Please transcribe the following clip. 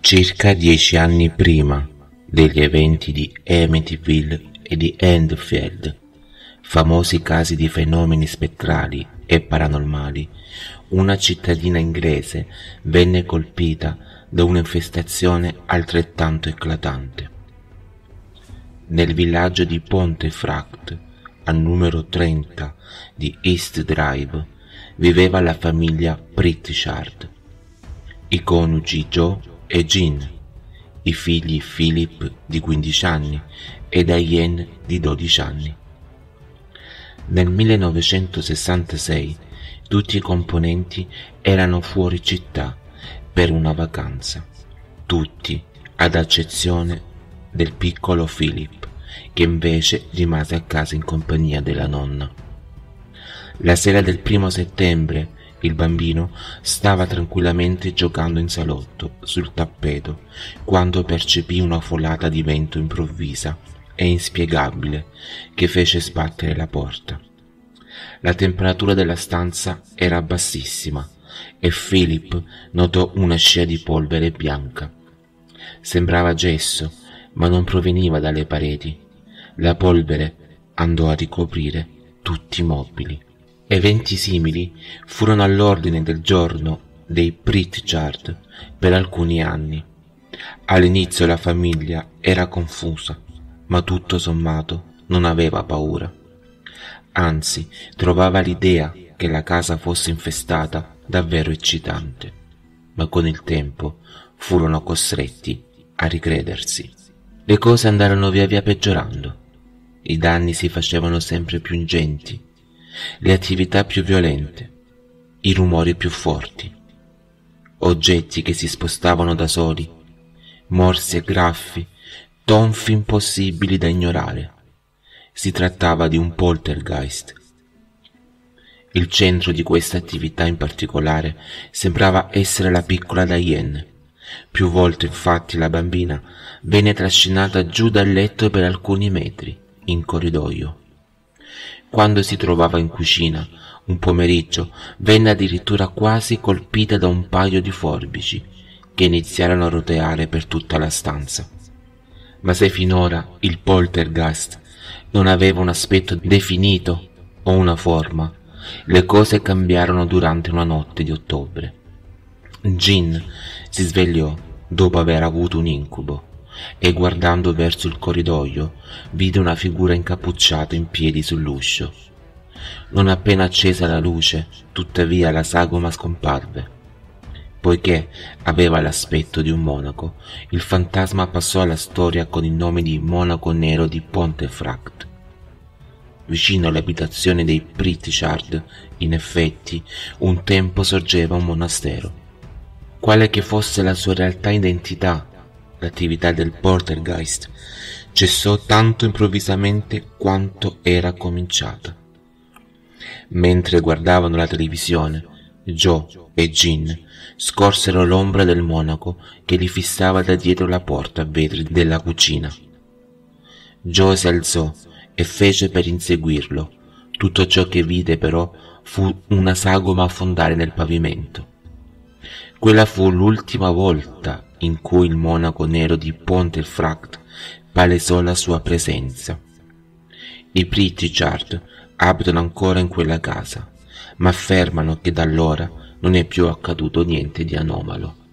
Circa 10 anni prima degli eventi di Amityville e di Enfield, famosi casi di fenomeni spettrali e paranormali, una cittadina inglese venne colpita da un'infestazione altrettanto eclatante. Nel villaggio di Pontefract, al numero 30 di East Drive, viveva la famiglia Pritchard, i coniugi Joe e Jean, i figli Philip di 15 anni e Diane di 12 anni. Nel 1966 tutti i componenti erano fuori città per una vacanza, tutti ad eccezione del piccolo Philip, che invece rimase a casa in compagnia della nonna. La sera del 1° settembre il bambino stava tranquillamente giocando in salotto sul tappeto quando percepì una folata di vento improvvisa e inspiegabile che fece sbattere la porta. La temperatura della stanza era bassissima e Philip notò una scia di polvere bianca. Sembrava gesso, ma non proveniva dalle pareti. La polvere andò a ricoprire tutti i mobili. Eventi simili furono all'ordine del giorno dei Pritchard per alcuni anni. All'inizio la famiglia era confusa, ma tutto sommato non aveva paura. Anzi, trovava l'idea che la casa fosse infestata davvero eccitante, ma con il tempo furono costretti a ricredersi. Le cose andarono via via peggiorando. I danni si facevano sempre più ingenti, le attività più violente, i rumori più forti, oggetti che si spostavano da soli, morsi e graffi, tonfi impossibili da ignorare. Si trattava di un poltergeist. Il centro di questa attività in particolare sembrava essere la piccola Diane. Più volte infatti la bambina venne trascinata giù dal letto per alcuni metri, in corridoio. Quando si trovava in cucina, un pomeriggio, venne addirittura quasi colpita da un paio di forbici che iniziarono a roteare per tutta la stanza. Ma se finora il poltergeist non aveva un aspetto definito o una forma, le cose cambiarono durante una notte di ottobre. Jean si svegliò dopo aver avuto un incubo e guardando verso il corridoio vide una figura incappucciata in piedi sull'uscio. Non appena accesa la luce, tuttavia la sagoma scomparve. Poiché aveva l'aspetto di un monaco, il fantasma passò alla storia con il nome di Monaco Nero di Pontefract. Vicino all'abitazione dei Pritchard, in effetti, un tempo sorgeva un monastero. Quale che fosse la sua realtà identità, l'attività del poltergeist cessò tanto improvvisamente quanto era cominciata. Mentre guardavano la televisione, Joe e Jean scorsero l'ombra del monaco che li fissava da dietro la porta a vetri della cucina. Joe si alzò e fece per inseguirlo. Tutto ciò che vide però fu una sagoma affondare nel pavimento. Quella fu l'ultima volta in cui il monaco nero di Pontefract palesò la sua presenza. I Pritchard abitano ancora in quella casa, ma affermano che da allora non è più accaduto niente di anomalo.